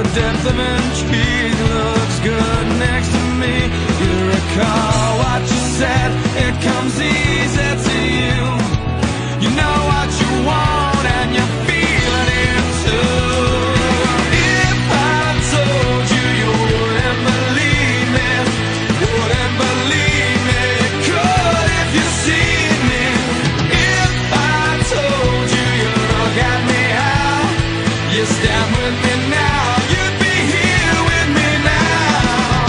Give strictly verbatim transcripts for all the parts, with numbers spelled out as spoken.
depth of intrigue looks good next to me. You recall what you said, it comes easy to you. You know what you want and you're feeling it too. If I told you, you wouldn't believe me, wouldn't believe me. You could if you see me. If I told you, you look at me how you stand with me now, you'd be here with me now.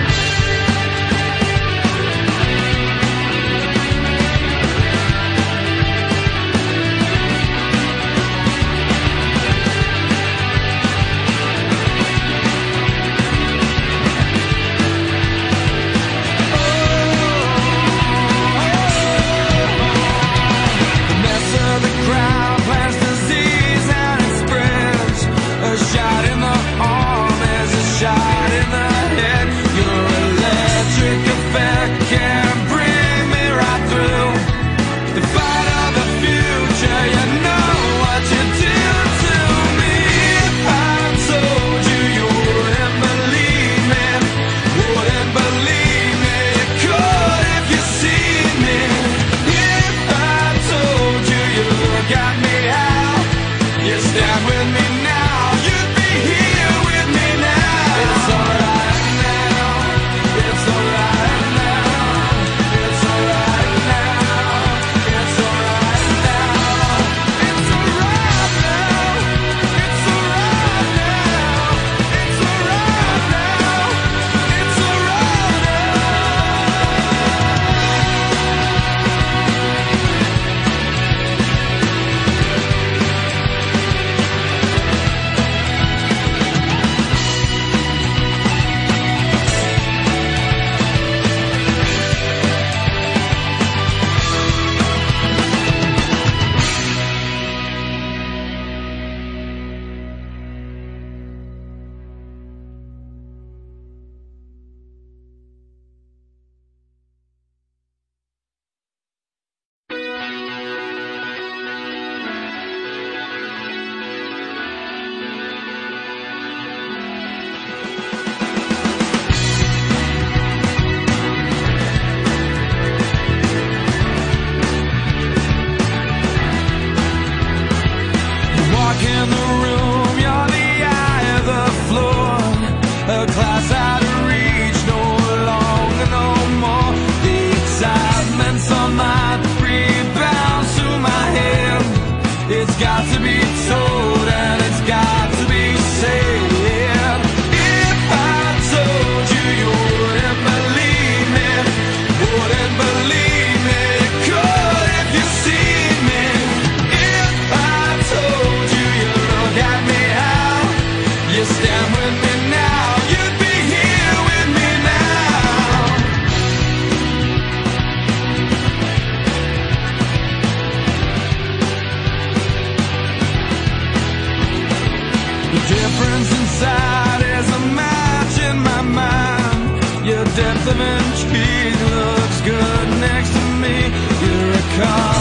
The mess of the crowd plants disease and it spreads. A shot in the arm is a shot in the head. Your electric effect can bring me right through the fight of the future. You know what you do to me. If I told you, you wouldn't believe me, wouldn't believe me. You could if you see me. If I told you, you look at me how you stand with me now, you'd be here with me now. It's alright now, it's alright now, it's alright now, it's alright now, it's alright now, it's alright now, it's alright now, it's alright walk in the room, you're the eye of the floor, a class out of reach, no longer, no more. The excitement's on my rebounds to my head. It's got to be told and it's got to be said. If I told you, you wouldn't believe me, wouldn't believe me. You could if you see me. If I told you, you look at me how you stand with me now, you'd be here with me now. The difference inside is a match in my mind. Your depth of intrigue looks good next to me. You recall